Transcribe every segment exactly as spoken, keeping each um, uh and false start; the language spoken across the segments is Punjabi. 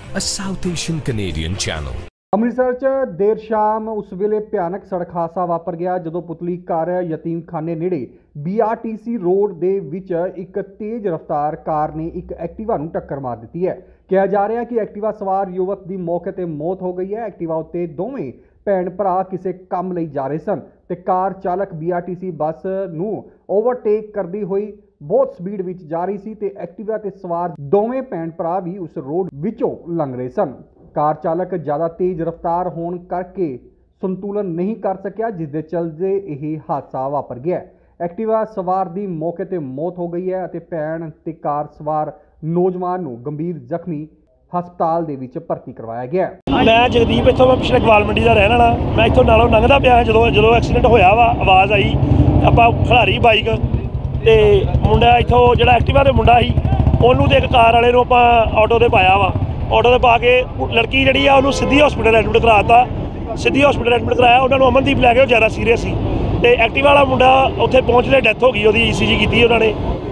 a South Asian Canadian channel. Amritsar 'ਚ ਦੇਰ ਸ਼ਾਮ ਉਸ ਵੇਲੇ ਭਿਆਨਕ ਸੜਕ ਹਾਦਸਾ ਵਾਪਰ ਗਿਆ ਜਦੋਂ ਪੁਤਲੀ ਘਰ ਯਤੀਮਖਾਨੇ ਨੇੜੇ B R T C road ਦੇ ਵਿੱਚ ਇੱਕ ਤੇਜ਼ ਰਫ਼ਤਾਰ ਕਾਰ ਨੇ ਇੱਕ ਐਕਟਿਵਾ ਨੂੰ ਟੱਕਰ ਮਾਰ ਦਿੱਤੀ ਹੈ। ਕਿਹਾ ਜਾ ਰਿਹਾ ਕਿ ਐਕਟਿਵਾ ਸਵਾਰ ਯੁਵਕ ਦੀ ਮੌਕੇ ਤੇ ਮੌਤ ਹੋ ਗਈ ਹੈ। ਐਕਟਿਵਾ ਉੱਤੇ ਦੋਵੇਂ ਭੈਣ ਭਰਾ ਕਿਸੇ ਕੰਮ ਲਈ ਜਾ ਰਹੇ ਸਨ ਤੇ ਕਾਰ ਚਾਲਕ B R T C bus ਨੂੰ ਓਵਰਟੇਕ ਕਰਦੀ ਹੋਈ ਬਹੁਤ ਸਪੀਡ ਵਿੱਚ ਜਾ ਰਹੀ ਸੀ ਤੇ ਐਕਟਿਵਾ ਤੇ ਸਵਾਰ ਦੋਵੇਂ ਭੈਣ ਭਰਾ ਵੀ ਉਸ ਰੋਡ ਵਿੱਚੋਂ ਲੰਘ ਰਹੇ ਸਨ। ਕਾਰ ਚਾਲਕ ज़्यादा तेज़ रफ्तार होने करके संतुलन नहीं कर सकिया, जिस दे चलते यह हादसा वापर गया। एक्टिवा सवार की मौके पर मौत हो गई है और भैन ते कार सवार नौजवान नूं गंभीर जख्मी हस्पताल दे विच भर्ती करवाया गया। मैं जगदीप इत्थों मैं पिछले गवाल मंडी का रहने वाला, मैं इत्थों नालों लंघदा पिया जो जो एक्सीडेंट होया वा आवाज़ आई आपां खिलारी बाइक ते मुंडा इत्थों जिहड़ा एक्टिवा ते मुंडा सी उहनूं ते इक कार वाले नूं आपां ऑटो ते पाया वा। ऑटो से पा के लड़की जी उन्होंने सीधी हॉस्पिटल एडमिट कराता, सीधी हॉस्पिटल एडमिट कराया। उन्होंने अमनदीप लैके ज़्यादा सीरीयस सी ते एक्टिवा वाला मुंडा उत्थे पहुँचते डेथ हो गई, वो ई सी जी की उन्होंने।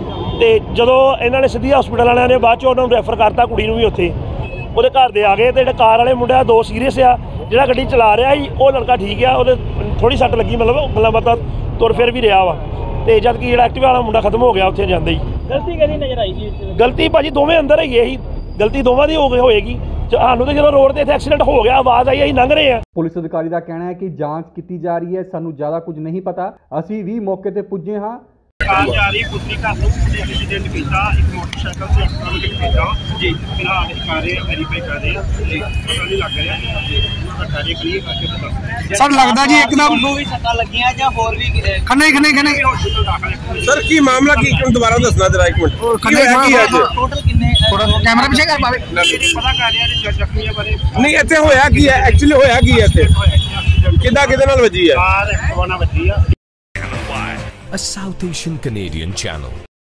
तो जो इन्होंने सीधी हॉस्पिटल वाले ने बाद उन्होंने रैफर करता कुड़ी भी उत्थे वो घर दे आ गए। तो कार वाले मुंडा दो सीरीयस आ, जो गड्डी चला रहा ही वो लड़का ठीक है, वो थोड़ी सट लगी, मतलब गल्लां बातां तुर फिर भी रहा वा। तो जबकि जो एक्टिवा वाला मुंडा खत्म हो गया उत्थे जाते ही। गलती कहीं नजर आई? गलती भाजी दोवें अंदर है ही, गलती दोवां दी हो होएगी। ਸਾਨੂੰ ਤੇ ਜਦੋਂ ਰੋਡ ਤੇ ਇੱਥੇ ਐਕਸੀਡੈਂਟ ਹੋ ਗਿਆ ਆਵਾਜ਼ ਆਈ ਅਸੀਂ ਲੰਘ ਰਹੇ ਆ। ਪੁਲਿਸ ਅਧਿਕਾਰੀ ਦਾ ਕਹਿਣਾ ਹੈ ਕਿ ਜਾਂਚ ਕੀਤੀ ਜਾ ਰਹੀ ਹੈ, ਸਾਨੂੰ ਜ਼ਿਆਦਾ ਕੁਝ ਨਹੀਂ ਪਤਾ, ਅਸੀਂ ਵੀ ਮੌਕੇ ਤੇ ਪੁੱਜੇ ਹਾਂ। ਕਾਰ ਜਾ ਰਹੀ ਪੁੱਤਰੀ ਘਰ ਨੂੰ ਐਕਸੀਡੈਂਟ ਕੀਤਾ, ਇੱਕ ਮੋਟਰਸਾਈਕਲ ਤੇ ਐਕਸੀਡੈਂਟ ਕੀਤਾ ਜੀ। ਫਿਲਹਾਲ ਇਹ ਕਰ ਰਹੇ ਆ, ਵੈਰੀਫਾਈ ਕਰ ਰਹੇ ਆ ਜੀ, ਪਤਾ ਨਹੀਂ ਲੱਗ ਰਿਹਾ ਜੀ। ਤੁਹਾਡਾ ਜੇ ਕਲੀਅਰ ਕਰਕੇ ਬਤਾ ਸਰ ਲੱਗਦਾ ਜੀ ਇੱਕਦਮ ਨੂੰ ਵੀ ਸੱਟਾਂ ਲੱਗੀਆਂ ਜਾਂ ਹੋਰ ਵੀ ਖੰਨੇ ਖੰਨੇ ਖੰਨੇ ਹਸਪਤਾਲ ਦਾਖਲ ਹੈ। ਸਰ ਕੀ ਮਾਮਲਾ ਕੀ ਕਿਉਂ ਦੁਬਾਰਾ ਦੱਸਣਾ ਜਰਾ ਇੱਕ ਮਿੰਟ ਖੰਨੇ ਕੀ ਅੱਜ ਟੋਟਲ ਕਿੰਨੇ ਕੈਮਰਾ ਪਿੱਛੇ ਕਰ ਪਾਵੇ ਪਤਾ ਕਰ ਰਿਹਾ ਜੀ ਜ਼ਖਮੀਆਂ ਬਾਰੇ। ਨਹੀਂ ਇੱਥੇ ਹੋਇਆ ਕੀ ਹੈ, ਐਕਚੁਅਲੀ ਹੋਇਆ ਕੀ ਹੈ ਇੱਥੇ, ਕਿੱਦਾਂ ਕਿਹਦੇ ਨਾਲ ਵੱਜੀ ਹੈ? ਕਾਰ ਐਕਟਿਵਾ ਨਾਲ ਵੱਜੀ ਆ। A South Asian Canadian channel.